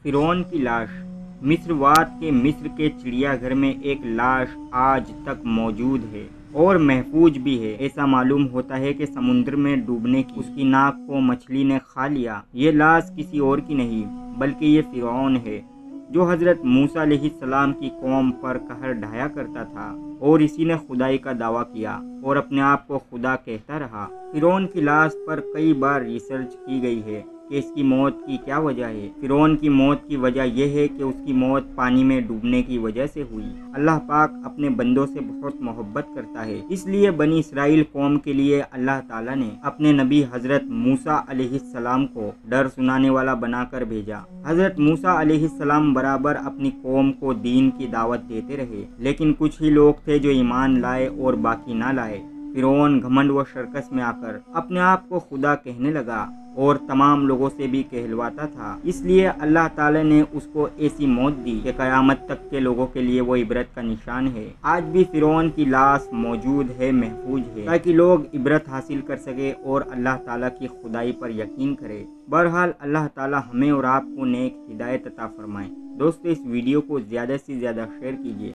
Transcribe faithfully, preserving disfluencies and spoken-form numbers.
फिरौन की लाश। मिस्रवात के मिस्र के चिड़ियाघर में एक लाश आज तक मौजूद है और महफूज भी है। ऐसा मालूम होता है कि समुद्र में डूबने की उसकी नाक को मछली ने खा लिया। ये लाश किसी और की नहीं बल्कि ये फिरौन है जो हजरत मूसा अलैहिस्सलाम की कौम पर कहर ढाया करता था और इसी ने खुदाई का दावा किया और अपने आप को खुदा कहता रहा। फिरौन की लाश पर कई बार रिसर्च की गई है कि इसकी मौत की क्या वजह है। फिरौन की मौत की वजह यह है कि उसकी मौत पानी में डूबने की वजह से हुई। अल्लाह पाक अपने बंदों से बहुत मोहब्बत करता है, इसलिए बनी इसराइल कौम के लिए अल्लाह ताला ने अपने नबी हजरत मूसा अलैहिस्सलाम को डर सुनाने वाला बनाकर भेजा। हजरत मूसा अलैहिस्सलाम बराबर अपनी कौम को दीन की दावत देते रहे, लेकिन कुछ ही लोग थे जो ईमान लाए और बाकी ना लाए। फिरौन घमंड व शर्कस में आकर अपने आप को खुदा कहने लगा और तमाम लोगों से भी कहलवाता था। इसलिए अल्लाह ताला ने उसको ऐसी मौत दी कि क़यामत तक के लोगों के लिए वो इबरत का निशान है। आज भी फिरौन की लाश मौजूद है, महफूज है, ताकि लोग इबरत हासिल कर सके और अल्लाह ताला की खुदाई पर यकीन करे। बहरहाल अल्लाह ताला हमें और आपको नेक हिदायत अता फरमाए। दोस्तों, इस वीडियो को ज़्यादा से ज़्यादा शेयर कीजिए।